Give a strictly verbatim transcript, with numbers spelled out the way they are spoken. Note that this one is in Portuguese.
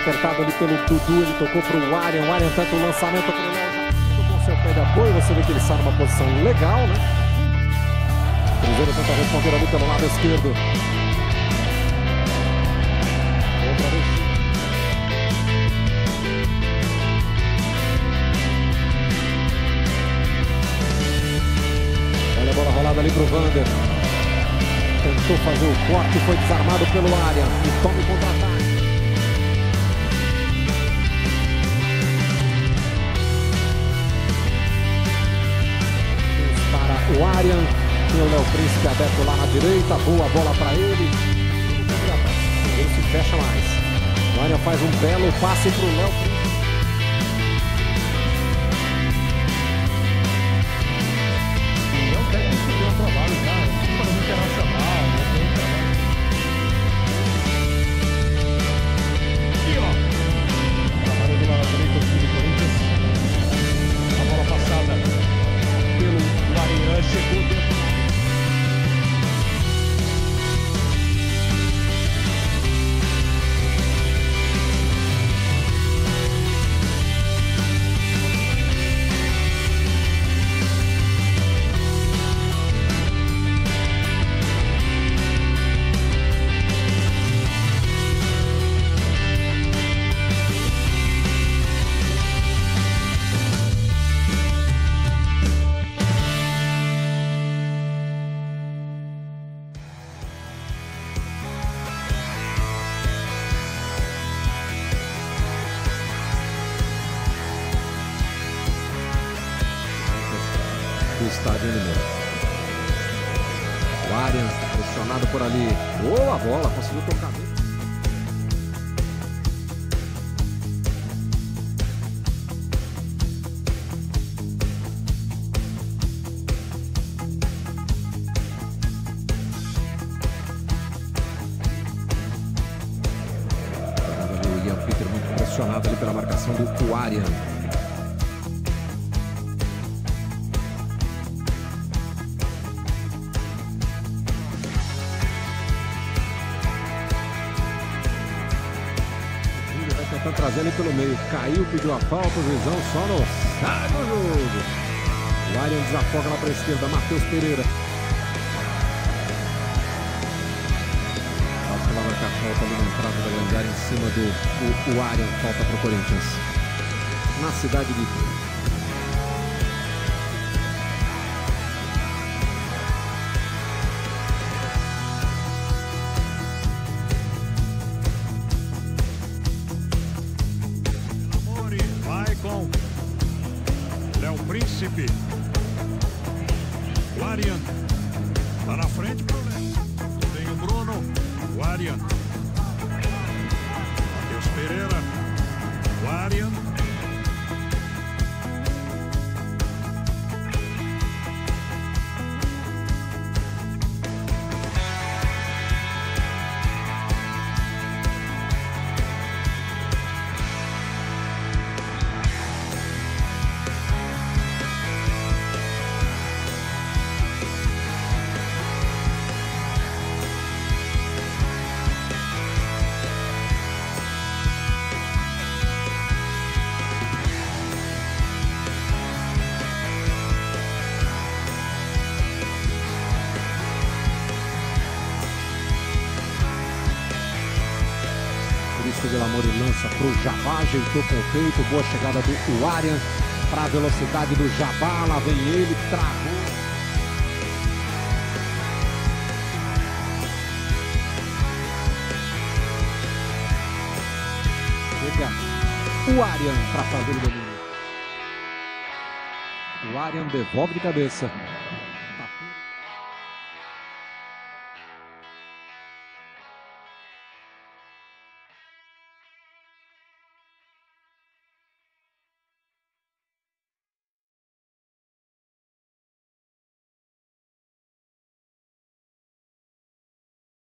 apertado ali pelo Dudu, ele tocou para o Arian, o Arian tenta o lançamento para o Léo, com seu pé de apoio, você vê que ele sai numa posição legal, né? Cruzeiro tenta responder ali pelo lado esquerdo. Outra vez. Olha a bola rolada ali para o Vander. Tentou fazer o corte, foi desarmado pelo Arian e toma o contra-ataque. Para o Arian, tem o Léo Príncipe aberto lá na direita, boa bola para ele. Ele se fecha mais. O Arian faz um belo passe para o Léo Príncipe. E é um técnico que deu um trabalho, cara. Para o Internacional, né? Deu um trabalho. E ó, trabalho do lado direito do time do Corinthians. A bola passada pelo Arian, chegou dentro. Do estádio em Limeira. O Arian pressionado por ali. Boa bola, conseguiu tocar bem. O Ian Peter muito pressionado ali pela marcação do Arian. Tentando trazer ele pelo meio, caiu, pediu a falta, o juizão só no sai do jogo. O Arian desafoga lá para a esquerda, Matheus Pereira. Passa lá na falta ali na entrada da grande área em cima do o, o Arian, falta para o Corinthians. Na cidade de Itu. Com Léo Príncipe, o Arian tá na frente pro Léo. Tem o Bruno, o Arian, Matheus Pereira, o Arian. Cristo del Amor e lança para o Jabá, ajeitou com o peito, boa chegada do Arian para a velocidade do Jabá, lá vem ele, travou. Chega o Arian para fazer o domínio. O Arian devolve de cabeça.